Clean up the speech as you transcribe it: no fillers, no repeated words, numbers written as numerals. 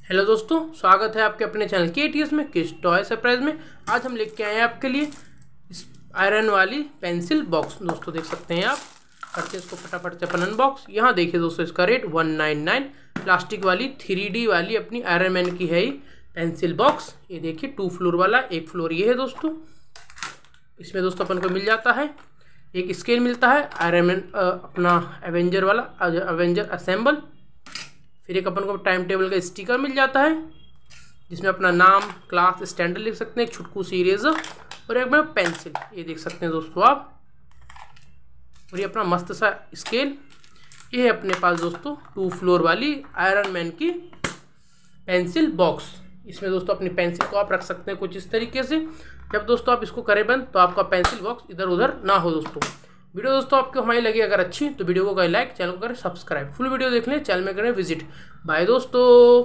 Hello दोस्तों, स्वागत है आपके अपने चैनल KTS में किड्स टॉय सरप्राइज में। आज हम लेके आए हैं आपके लिए इस आयरन वाली पेंसिल बॉक्स। दोस्तों देख सकते हैं आप, करते हैं इसको फटाफट से अपन अनबॉक्स। यहाँ देखिए दोस्तों, इसका रेट 199। प्लास्टिक वाली 3D वाली अपनी आयरन मैन की है ये पेंसिल बॉक्स। ये देखिए 2 फ्लोर वाला, 1 फ्लोर ये है दोस्तों। इसमें दोस्तों अपन को मिल जाता है एक स्केल मिलता है आयरन मैन अपना एवेंजर वाला, एवेंजर असेंबल। फिर एक अपन को टाइम टेबल का स्टिकर मिल जाता है जिसमें अपना नाम, क्लास, स्टैंडर्ड लिख सकते हैं, एक छुटकू सी इरेजर और एक में पेंसिल, ये देख सकते हैं दोस्तों आप। और ये अपना मस्त सा स्केल। ये है अपने पास दोस्तों 2 फ्लोर वाली आयरन मैन की पेंसिल बॉक्स। इसमें दोस्तों अपनी पेंसिल को आप रख सकते हैं कुछ इस तरीके से। जब दोस्तों आप इसको करें बंद तो आपका पेंसिल बॉक्स इधर उधर ना हो दोस्तों। वीडियो दोस्तों आपको हमारी लगी अगर अच्छी तो वीडियो को करें लाइक, चैनल को करें सब्सक्राइब। फुल वीडियो देख लें, चैनल में करें विजिट। बाय दोस्तों।